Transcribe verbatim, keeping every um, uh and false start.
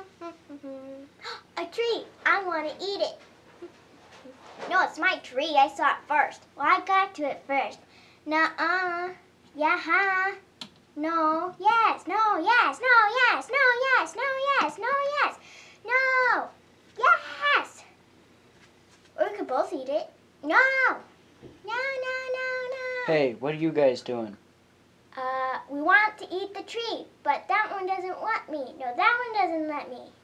A tree. I want to eat it. No, it's my tree. I saw it first. Well, I got to it first. Nuh-uh. Yeah-ha. No. Yes. No. Yes. No. Yes. No. Yes. No. Yes. No. Yes. No. Yes. Or we could both eat it. No. No, no, no, no. Hey, what are you guys doing? Uh, we want to eat the tree, but that one doesn't want me. No, that one doesn't let me.